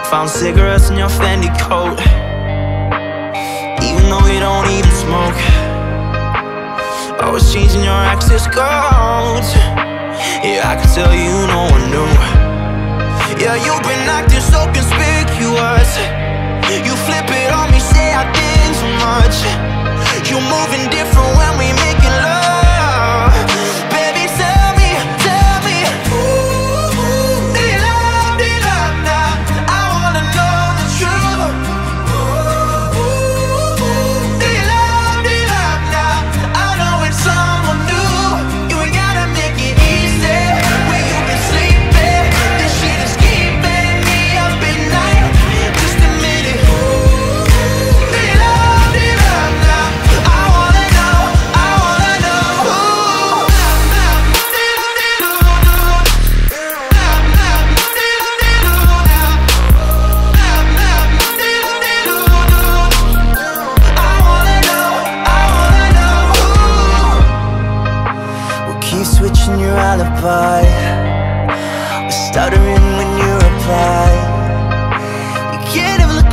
Found cigarettes in your Fendi coat, even though you don't even smoke. Always changing your access codes. Yeah, I can tell you no one knew. Yeah, you've been acting so conspicuous. You flip it on me, say I think too much. You moving different when we making love. Baby, tell me, ooh, do you love now? I wanna know the truth. Ooh, do you love now? I know it's someone new. You ain't gotta make it easy. Where you been sleeping? This shit is keeping me up at night. Just admit it. Do you love now? I wanna know. We'll keep switching your alibi. We're stuttering when you reply. You can't even look